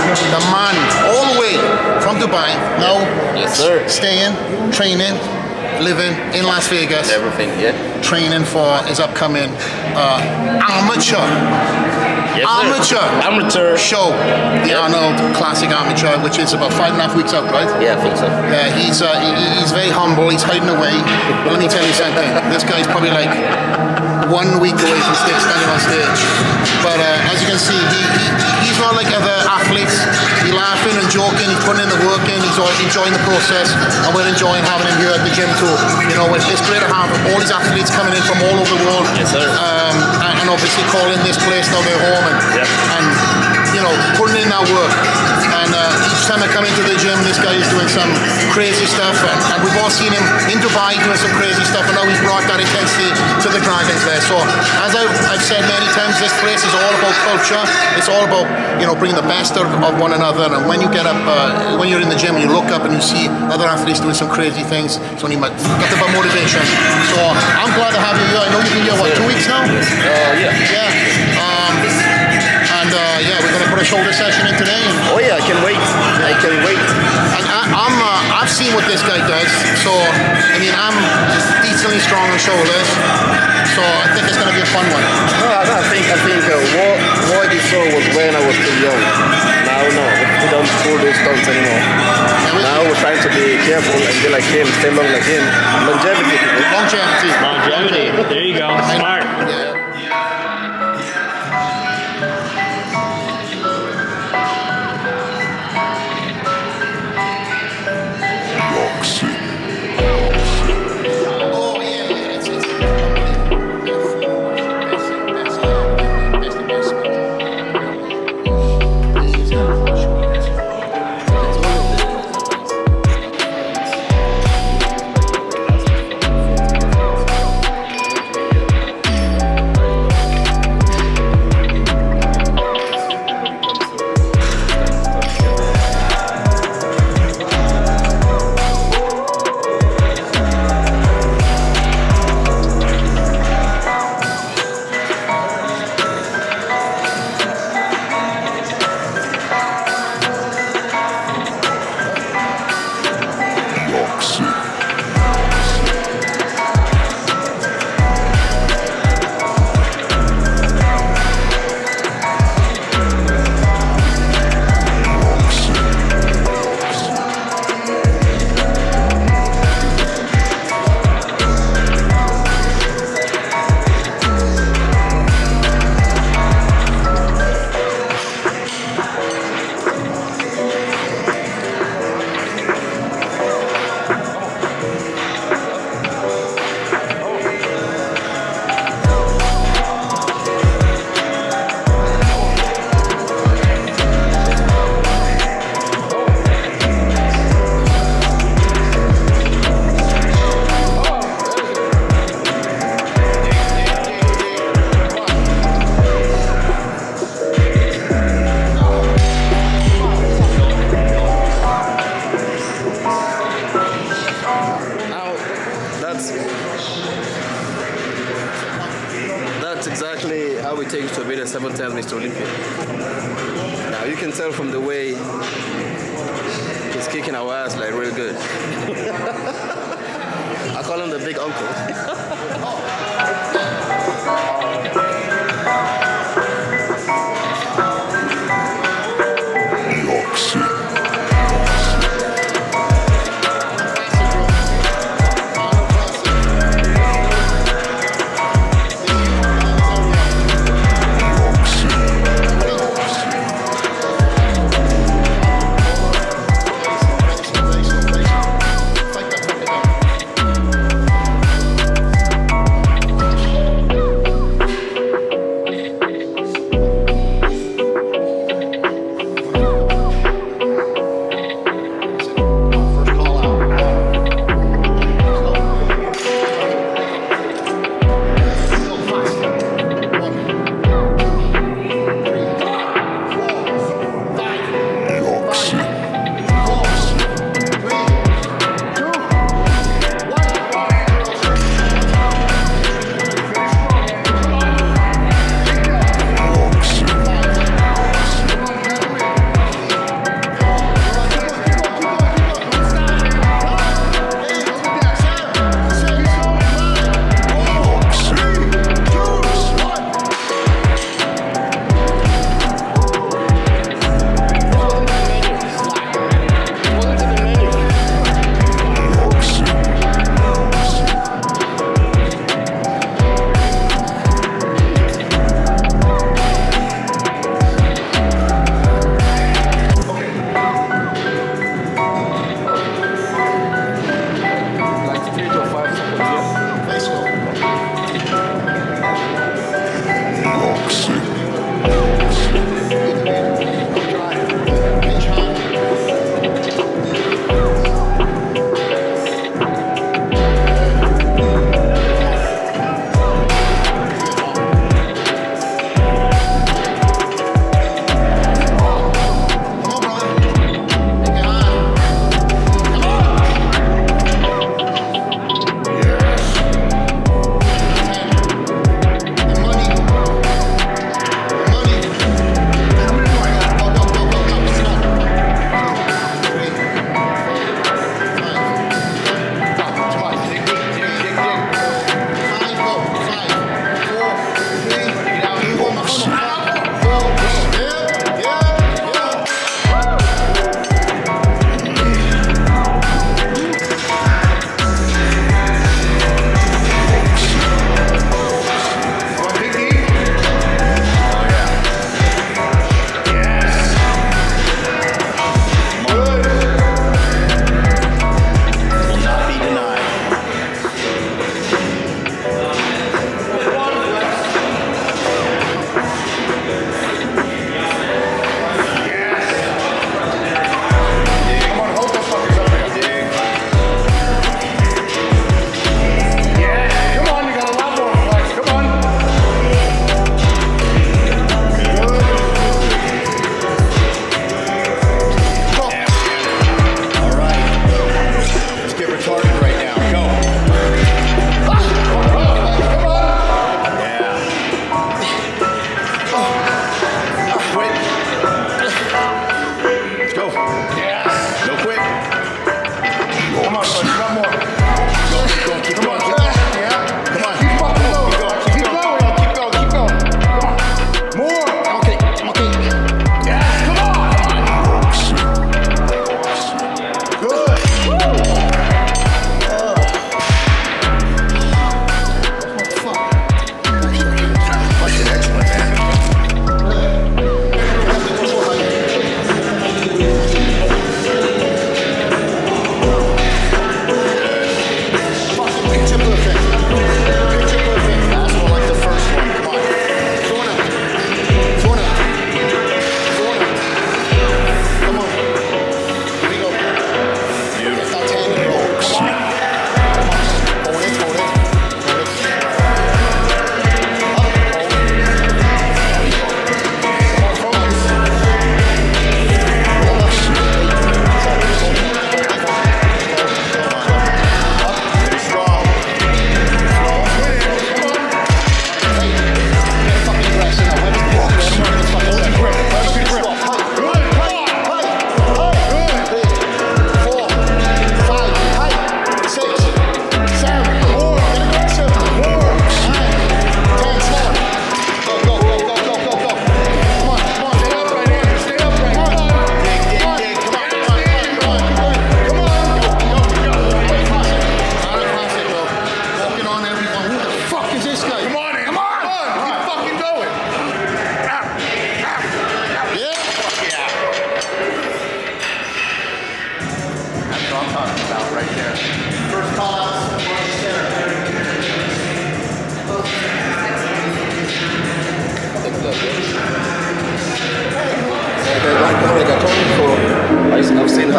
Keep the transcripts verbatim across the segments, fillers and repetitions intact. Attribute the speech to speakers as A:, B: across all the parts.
A: the man, all the way from Dubai, now
B: Yes, sir.
A: staying, training, living in Las Vegas.
B: Everything, yeah.
A: Training for his upcoming uh, amateur.
B: Yes,
A: amateur.
B: sir. Amateur.
A: Show, the
B: Yep.
A: Arnold Classic Amateur, which is about five and a half weeks out, right?
B: Yeah, I think so.
A: Yeah, he's uh, he, he's very humble. He's hiding away. But let me tell you something. This guy's probably like one week away from stage, standing on stage. But uh, as you can see, he, he he's not like other athletes. He's laughing and joking. He's putting in the work in. He's all enjoying the process, and we're enjoying having him here at the gym too. You know, it's, it's great to have all these athletes coming in from all over the world.
B: Yes, sir.
A: Um, and, and obviously calling this place now their home, and
B: Yep.
A: and you know putting in that work. And uh, each time I come into the gym, this guy is doing some crazy stuff, and, and we've all seen him in Dubai doing some crazy stuff, and now he's brought that intensity to the Dragons there. So, as I've, I've said many times, this place is all about culture. It's all about, you know, bringing the best of, of one another. And when you get up, uh, when you're in the gym, and you look up and you see other athletes doing some crazy things, it's only got about motivation. So, I'm glad to have you here. I know you've been here, what, two weeks now?
B: Uh, yeah.
A: Yeah. Um, and uh, yeah, we're going to put a shoulder session in today. And,
B: Oh yeah, I can wait. I can wait.
A: And I, I'm, uh, I've seen what this guy does, so I mean, I'm decently strong on shoulders, so I think it's going to be a fun one.
B: No, I, I think I think uh, what what you saw was when I was too young. Now no, we don't pull those stunts anymore.
A: we-
B: Now we're trying to be careful and be like him, stay long like him. Longevity. people.
A: Longevity.
C: Longevity. There you go. Smart.
A: Yeah. Oh, yeah, yeah, it's- it's
B: That's exactly how it takes to be the seven times Mister Olympia. Now you can tell from the way he's kicking our ass like real good. I call him the big uncle.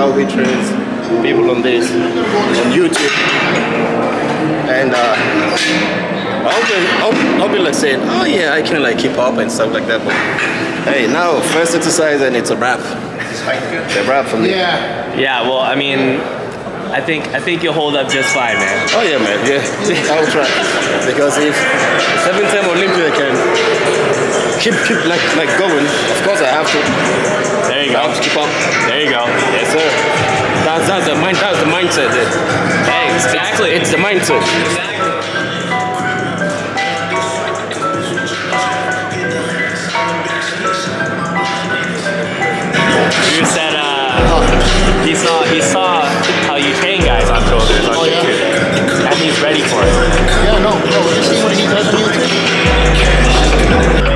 B: how he trains people on this, on YouTube. And uh, I'll be, I'll, I'll be like saying, oh yeah, I can like keep up and stuff like that. But hey, now first exercise and it's a wrap. It's a wrap for me.
A: Yeah.
C: Yeah, well, I mean, I think I think you'll hold up just fine, man.
B: Oh yeah, man. Yeah, I'll try. Because if seven-time Olympia can keep keep like like going, of course I have to.
C: There you
B: I
C: go.
B: have to keep up.
C: There you go.
B: Yes, sir. That's that's the mind. That's the mindset. There.
C: Hey, exactly.
B: It's the mindset.
C: Exactly. You said uh, he saw he saw how you train guys on shoulders on
A: Oh, yeah.
C: YouTube, and he's ready for it.
A: Yeah, no, no, you see what he does on YouTube?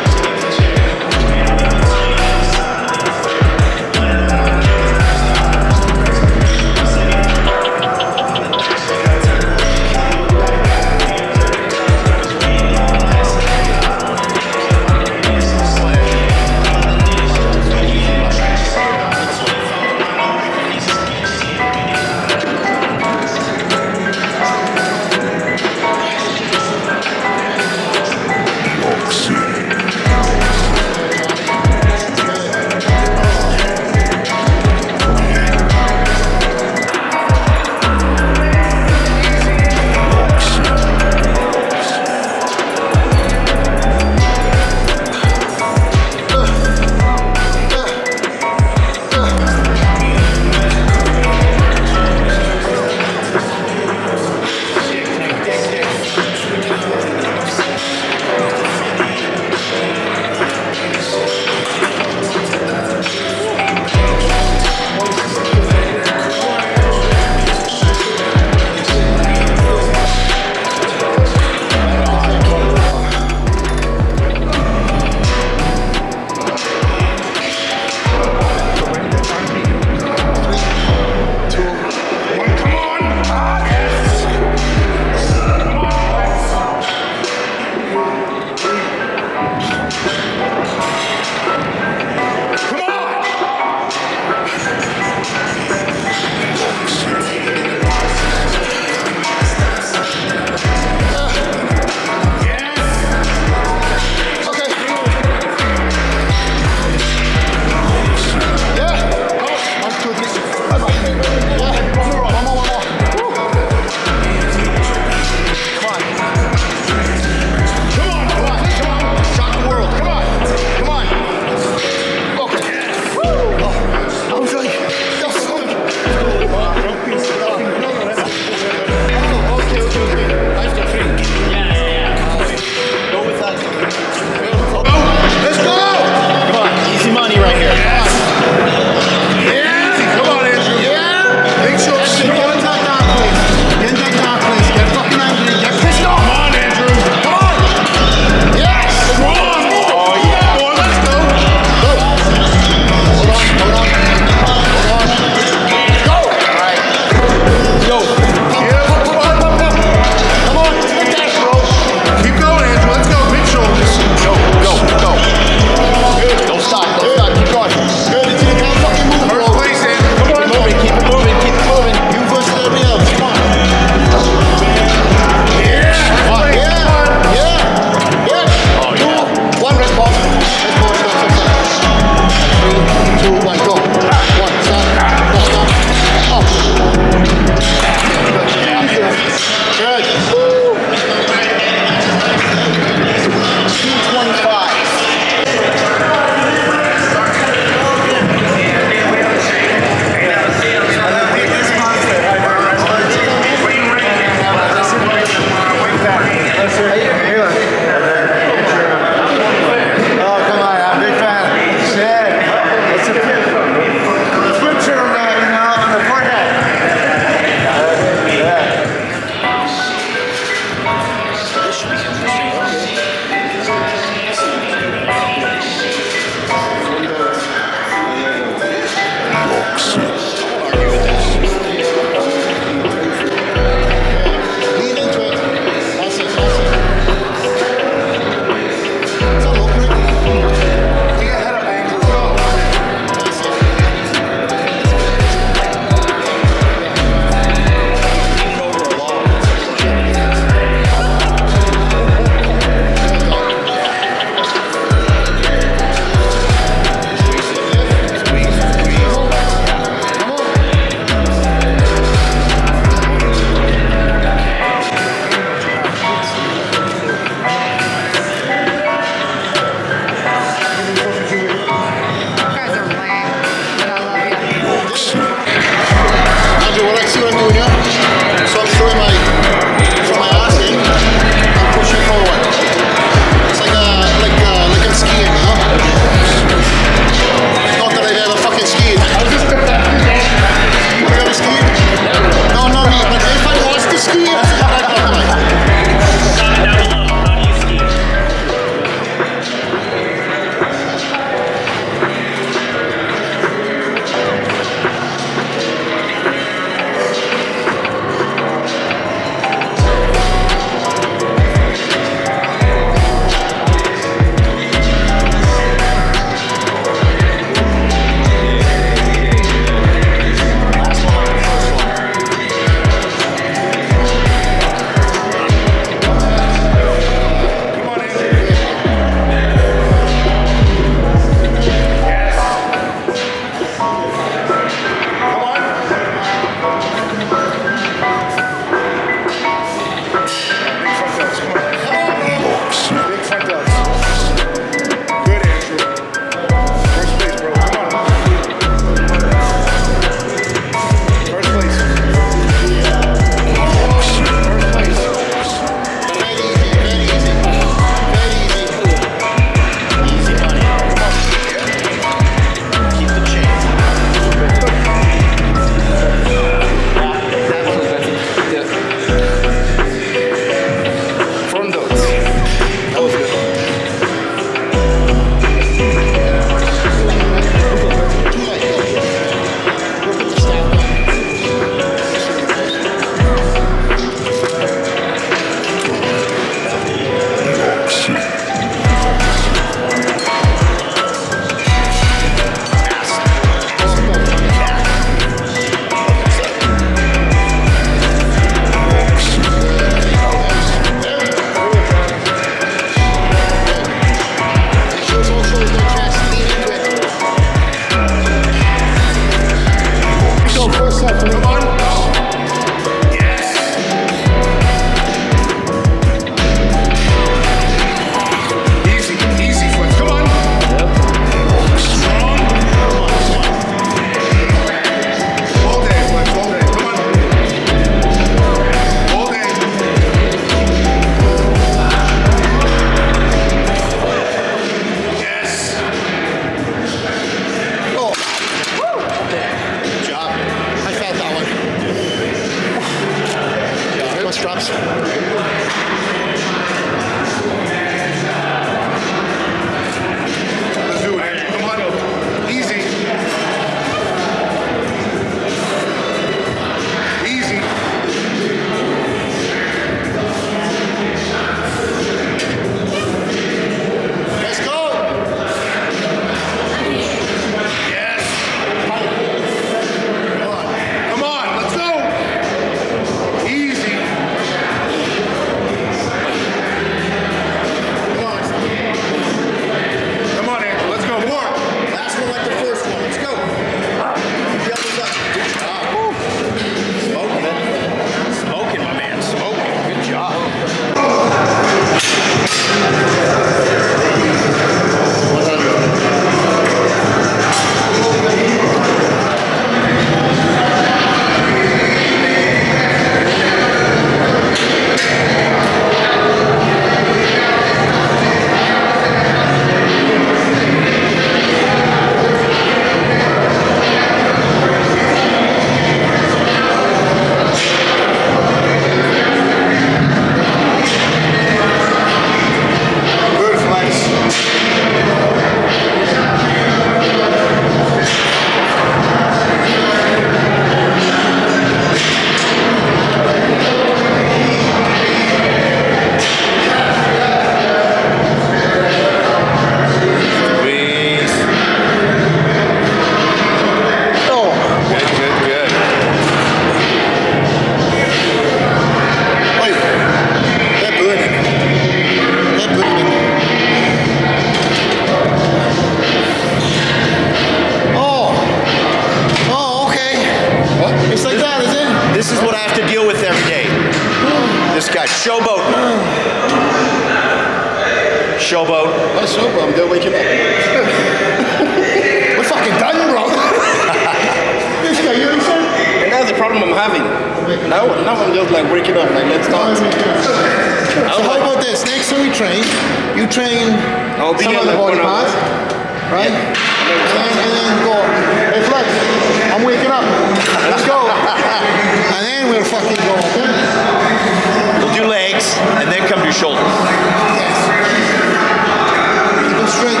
D: showboat.
A: What a showboat, I'm still waking up. We're fucking done, bro. This guy, you know what I'm saying?
B: And that's the problem I'm having. Now, now I'm just like waking up, like let's start.
A: So how about this? Next time we train, you train
B: I'll be
A: some
B: here
A: of the
B: like
A: body
B: one hour.
A: parts, right? And then, and then go, hey Flex, I'm waking up. Let's go. And then we'll fucking go, okay?
D: We'll do legs and then come to shoulders.
A: Yes. Keep them straight.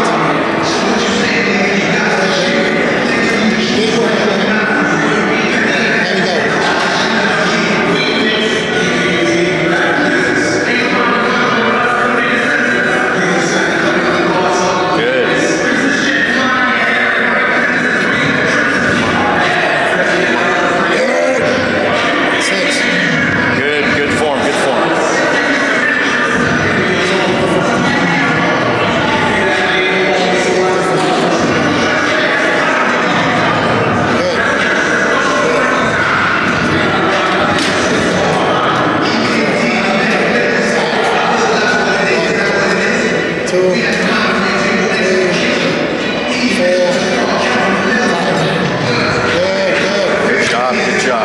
A: Keep them. There we go. Six.
D: Good, good form, good form.
A: Two, three, four, five. Good, good.
D: Good job, good job.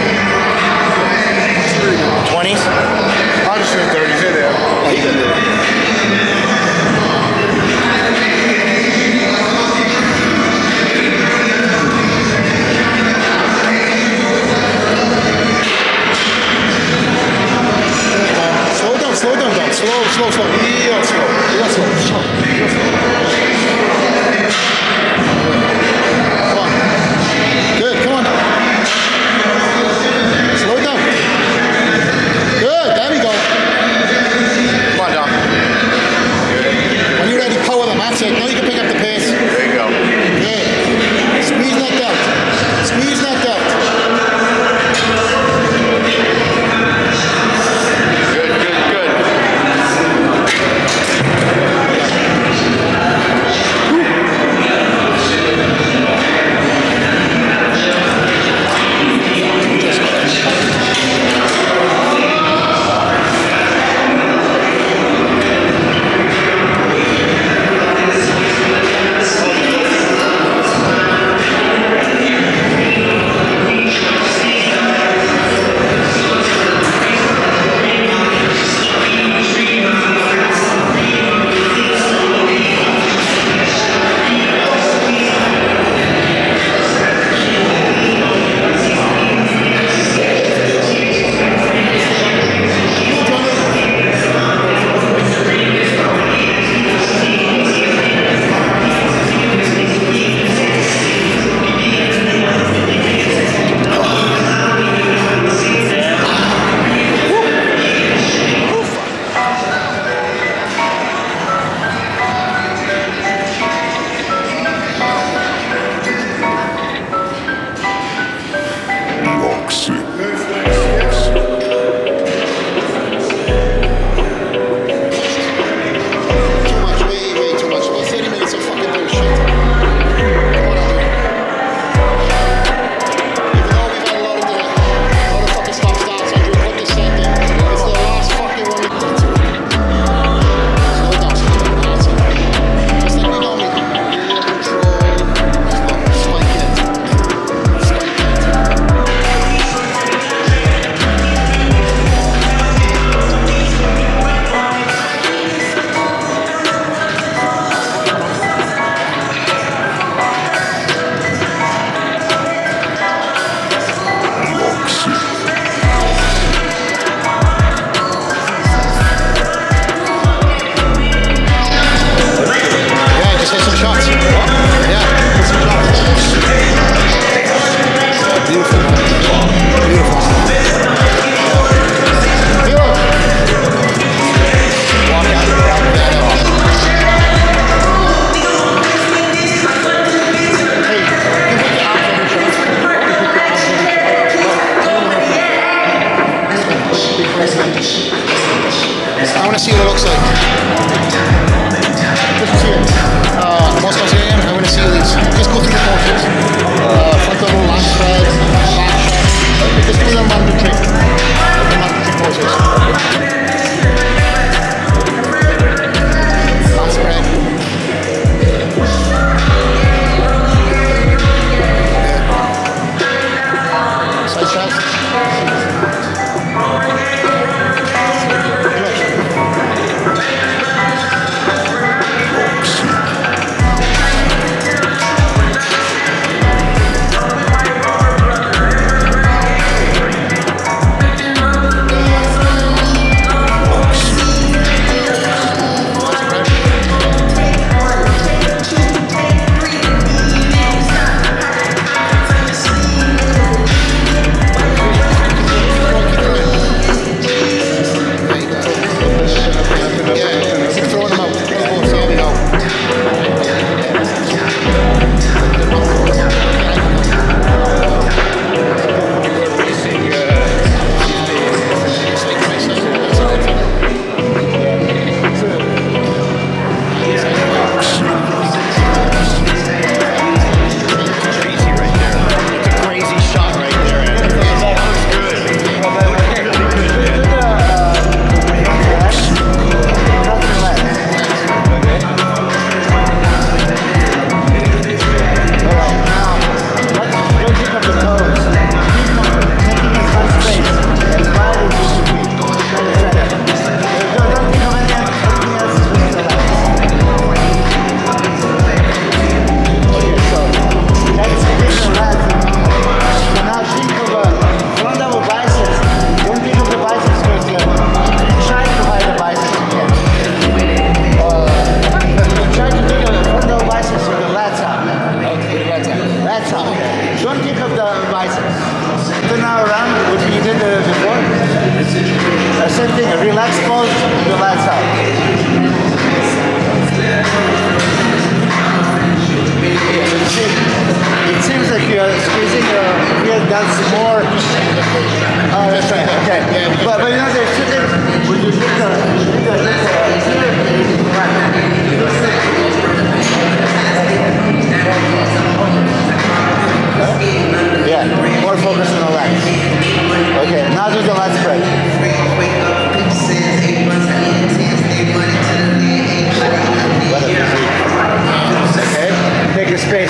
D: twenties?
A: I'll just do thirties in there.
B: Oh, you can do it.
A: Slow down, slow down, down. Slow, slow, slow. Real slow. Real slow. Slow. Real slow. Come on. Good, come on. Slow down. Good, there we go.
D: Come on, Dom.
A: When you're ready, power them. That's it. Now you can pick up the pace.
D: There you go.
A: Good. Squeeze that delt. Squeeze that delt.
D: Good, good, good.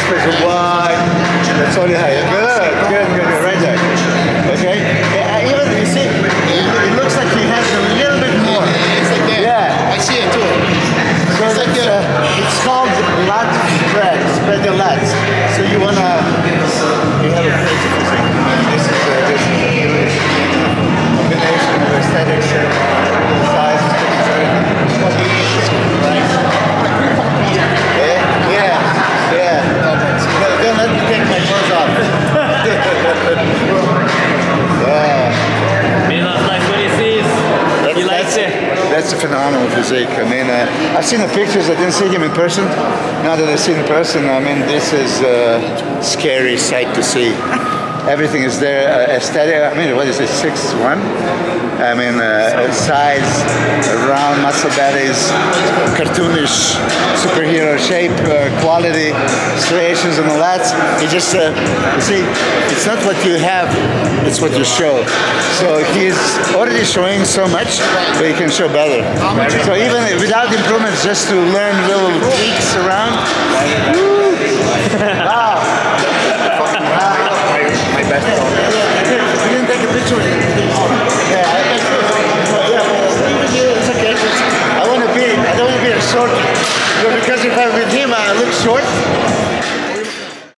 E: face is wide. That's all you have. Good, good, good, good. Right there. Okay? Yeah, even, you see, it, it looks like he has a little bit more.
A: It's like that.
E: Yeah.
A: I see it too.
E: So
A: It's like
E: it's,
A: that.
E: uh, it's called lat spread. Spread the lats. So you wanna, you have a face of physique. This is a, this is a combination of aesthetics and size and right? Yeah, yeah, yeah. No, don't let me take my clothes off. Yeah.
C: Milos likes what he sees. He likes
E: that's,
C: it.
E: That's a phenomenal physique. I mean, uh, I've seen the pictures. I didn't see him in person. Now that I've seen him in person, I mean, this is a scary sight to see. Everything is there. Uh, aesthetic. I mean, what is it? six one. I mean, uh, size, round muscle bellies, cartoonish superhero shape, uh, quality, striations on the lats. It just, uh, you see, it's not what you have, it's what you show. So he's already showing so much, but he can show better. So even without improvements, just to learn little tweaks around. Woo! Wow.
B: My best song.
E: You didn't take a picture with him. Yeah, I guess. Yeah, it's okay. I want to be. I don't want to be a short. Because if I'm with him, I look short.